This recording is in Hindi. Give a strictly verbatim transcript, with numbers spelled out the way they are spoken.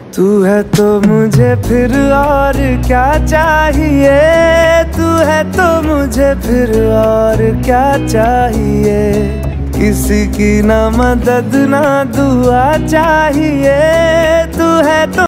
तू है तो मुझे फिर और क्या चाहिए, तू है तो मुझे फिर और क्या चाहिए। किसी की ना मदद ना दुआ चाहिए, तू है तो